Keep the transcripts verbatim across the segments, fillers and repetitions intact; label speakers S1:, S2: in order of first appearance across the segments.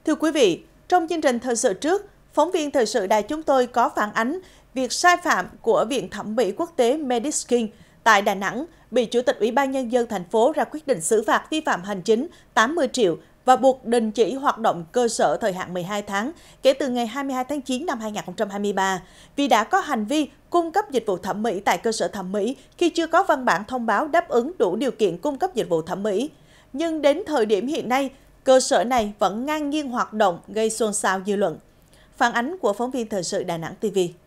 S1: Thưa quý vị, trong chương trình thời sự trước, phóng viên thời sự đài chúng tôi có phản ánh việc sai phạm của Viện Thẩm mỹ Quốc tế Mediskin tại Đà Nẵng bị Chủ tịch Ủy ban Nhân dân thành phố ra quyết định xử phạt vi phạm hành chính tám mươi triệu và buộc đình chỉ hoạt động cơ sở thời hạn mười hai tháng kể từ ngày hai mươi hai tháng chín năm hai nghìn không trăm hai mươi ba vì đã có hành vi cung cấp dịch vụ thẩm mỹ tại cơ sở thẩm mỹ khi chưa có văn bản thông báo đáp ứng đủ điều kiện cung cấp dịch vụ thẩm mỹ. Nhưng đến thời điểm hiện nay, cơ sở này vẫn ngang nhiên hoạt động gây xôn xao dư luận. Phản ánh của phóng viên thời sự Đà Nẵng ti vi.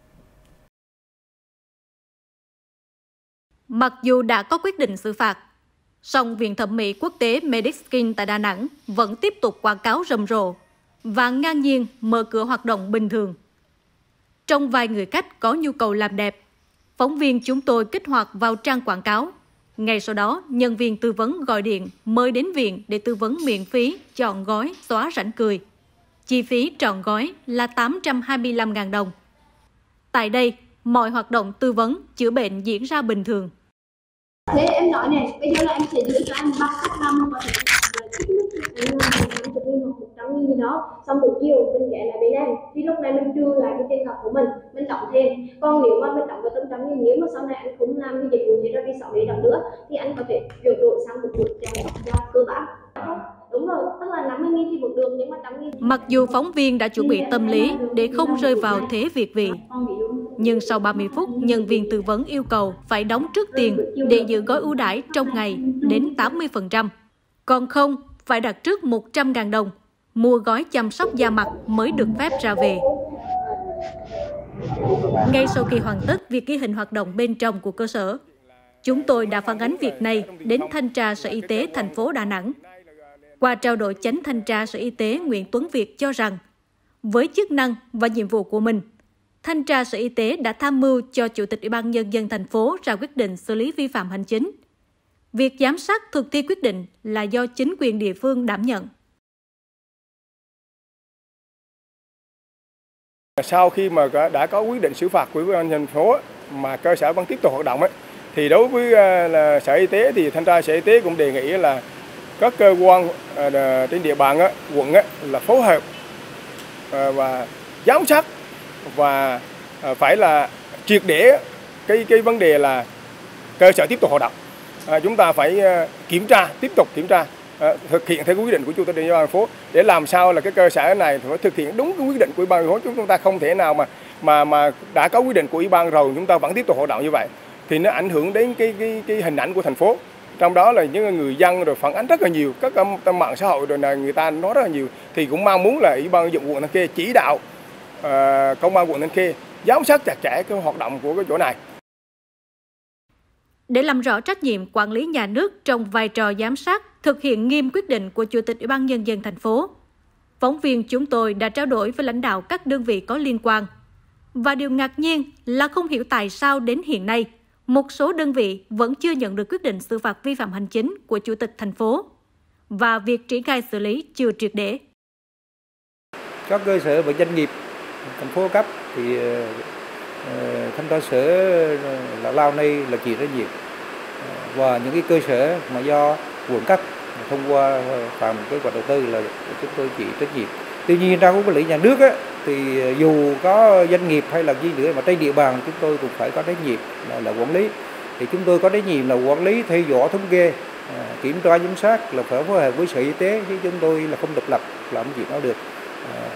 S2: Mặc dù đã có quyết định xử phạt, song Viện Thẩm mỹ Quốc tế Mediskin tại Đà Nẵng vẫn tiếp tục quảng cáo rầm rộ và ngang nhiên mở cửa hoạt động bình thường. Trong vài người khách có nhu cầu làm đẹp, phóng viên chúng tôi kích hoạt vào trang quảng cáo. Ngay sau đó, nhân viên tư vấn gọi điện mời đến viện để tư vấn miễn phí chọn gói xóa rãnh cười. Chi phí trọn gói là tám trăm hai mươi lăm nghìn đồng. Tại đây, mọi hoạt động tư vấn, chữa bệnh diễn ra bình thường.
S3: Thế em nói này, bây giờ là em sẽ giữ cho anh ba khách năm và một trăm nghìn gì đó, xong buổi chiều mình ghé lại bên em, thì lúc này mình trừ lại cái tiền cọc của mình, mình đóng thêm. Còn nếu mà mình đóng vào tâm trăm nghìn, nếu mà sau này anh không làm cái dịch vụ gì ra vì sáu đấy đóng nữa, thì anh có thể chuyển đổi sang một buổi cho cơ bản. Đúng rồi, tức là năm mươi nghìn thì một đường, nhưng mà trăm nghìn.
S2: Mặc dù phóng viên đã chuẩn bị tâm lý để không rơi vào thế việt vị, nhưng sau ba mươi phút, nhân viên tư vấn yêu cầu phải đóng trước tiền để giữ gói ưu đãi trong ngày đến tám mươi phần trăm. Còn không, phải đặt trước một trăm nghìn đồng, mua gói chăm sóc da mặt mới được phép ra về. Ngay sau khi hoàn tất việc ghi hình hoạt động bên trong của cơ sở, chúng tôi đã phản ánh việc này đến Thanh tra Sở Y tế thành phố Đà Nẵng. Qua trao đổi, Chánh Thanh tra Sở Y tế Nguyễn Tuấn Việt cho rằng, với chức năng và nhiệm vụ của mình, Thanh tra Sở Y tế đã tham mưu cho Chủ tịch Ủy ban Nhân dân thành phố ra quyết định xử lý vi phạm hành chính. Việc giám sát thực thi quyết định là do chính quyền địa phương đảm nhận.
S4: Sau khi mà đã có quyết định xử phạt của Ủy ban nhân dân thành phố mà cơ sở vẫn tiếp tục hoạt động ấy, thì đối với là Sở Y tế thì Thanh tra Sở Y tế cũng đề nghị là các cơ quan trên địa bàn á, quận á, là phối hợp và giám sát và phải là triệt để cái cái vấn đề là cơ sở tiếp tục hoạt động. À, chúng ta phải kiểm tra, tiếp tục kiểm tra, à, thực hiện theo quyết định của Chủ tịch Ủy ban thành phố để làm sao là cái cơ sở này phải thực hiện đúng cái quyết định của Ủy ban thành phố. Chúng ta không thể nào mà mà mà đã có quyết định của Ủy ban rồi chúng ta vẫn tiếp tục hoạt động như vậy thì nó ảnh hưởng đến cái cái cái hình ảnh của thành phố. Trong đó là những người dân rồi phản ánh rất là nhiều, các um, mạng xã hội rồi là người ta nói rất là nhiều, thì cũng mong muốn là Ủy ban nhân dân quận Thanh Khê chỉ đạo uh, công an quận Thanh Khê giám sát chặt chẽ cái hoạt động của cái chỗ này.
S2: Để làm rõ trách nhiệm quản lý nhà nước trong vai trò giám sát, thực hiện nghiêm quyết định của Chủ tịch Ủy ban Nhân dân thành phố, phóng viên chúng tôi đã trao đổi với lãnh đạo các đơn vị có liên quan. Và điều ngạc nhiên là không hiểu tại sao đến hiện nay, một số đơn vị vẫn chưa nhận được quyết định xử phạt vi phạm hành chính của Chủ tịch thành phố và việc triển khai xử lý chưa triệt để.
S5: Các cơ sở và doanh nghiệp thành phố cấp thì uh, thanh tra sở Lão Lao này là chịu trách nhiệm, và những cái cơ sở mà do quận cấp thông qua phạm kế hoạch đầu tư là chúng tôi chịu trách nhiệm. Tuy nhiên trong quản lý nhà nước á, thì dù có doanh nghiệp hay là gì nữa mà trên địa bàn chúng tôi cũng phải có trách nhiệm là, là quản lý. Thì chúng tôi có trách nhiệm là quản lý, theo dõi, thống kê, à, kiểm tra giám sát, là phải phối hợp với Sở Y tế, chứ chúng tôi là không độc lập làm chuyện đó được. À.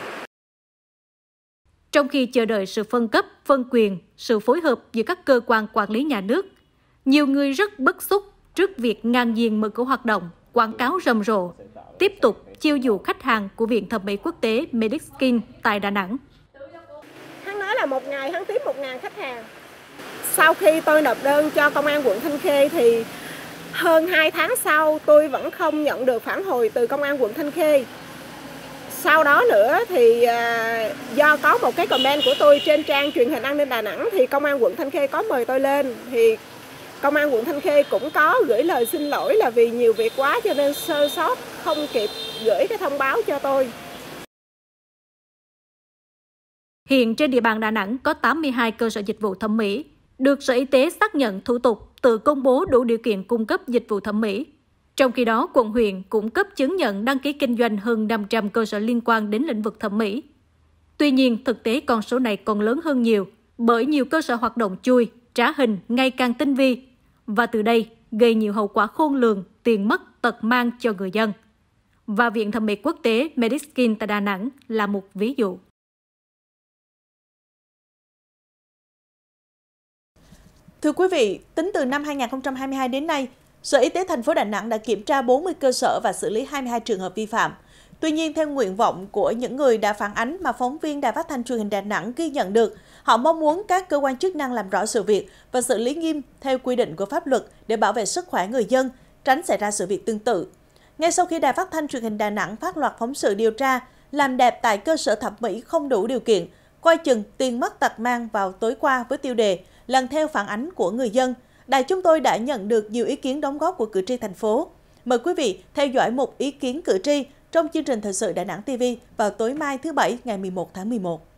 S2: Trong khi chờ đợi sự phân cấp, phân quyền, sự phối hợp giữa các cơ quan quản lý nhà nước, nhiều người rất bức xúc trước việc ngang nhiên mở cửa hoạt động, quảng cáo rầm rộ, tiếp tục chiêu dụ khách hàng của Viện Thẩm mỹ Quốc tế Mediskin tại Đà Nẵng.
S6: Hắn nói là một ngày hắn tiếp một ngàn khách hàng. Sau khi tôi nộp đơn cho công an quận Thanh Khê thì hơn hai tháng sau tôi vẫn không nhận được phản hồi từ công an quận Thanh Khê. Sau đó nữa thì do có một cái comment của tôi trên trang truyền hình An ninh Đà Nẵng thì công an quận Thanh Khê có mời tôi lên, thì công an quận Thanh Khê cũng có gửi lời xin lỗi là vì nhiều việc quá cho nên sơ sót không kịp gửi cái thông báo cho tôi.
S2: Hiện trên địa bàn Đà Nẵng có tám mươi hai cơ sở dịch vụ thẩm mỹ được Sở Y tế xác nhận thủ tục tự công bố đủ điều kiện cung cấp dịch vụ thẩm mỹ. Trong khi đó, quận huyện cũng cấp chứng nhận đăng ký kinh doanh hơn năm trăm cơ sở liên quan đến lĩnh vực thẩm mỹ. Tuy nhiên, thực tế con số này còn lớn hơn nhiều, bởi nhiều cơ sở hoạt động chui, trá hình ngày càng tinh vi, và từ đây gây nhiều hậu quả khôn lường, tiền mất, tật mang cho người dân. Và Viện Thẩm mỹ Quốc tế Mediskin tại Đà Nẵng là một ví dụ.
S1: Thưa quý vị, tính từ năm hai nghìn không trăm hai mươi hai đến nay, Sở Y tế thành phố Đà Nẵng đã kiểm tra bốn mươi cơ sở và xử lý hai mươi hai trường hợp vi phạm. Tuy nhiên, theo nguyện vọng của những người đã phản ánh mà phóng viên Đài Phát thanh Truyền hình Đà Nẵng ghi nhận được, họ mong muốn các cơ quan chức năng làm rõ sự việc và xử lý nghiêm theo quy định của pháp luật để bảo vệ sức khỏe người dân, tránh xảy ra sự việc tương tự. Ngay sau khi Đài Phát thanh Truyền hình Đà Nẵng phát loạt phóng sự điều tra làm đẹp tại cơ sở thẩm mỹ không đủ điều kiện, coi chừng tiền mất tật mang vào tối qua với tiêu đề lần theo phản ánh của người dân, đài chúng tôi đã nhận được nhiều ý kiến đóng góp của cử tri thành phố. Mời quý vị theo dõi một ý kiến cử tri trong chương trình Thời sự Đà Nẵng ti vi vào tối mai thứ Bảy ngày mười một tháng mười một.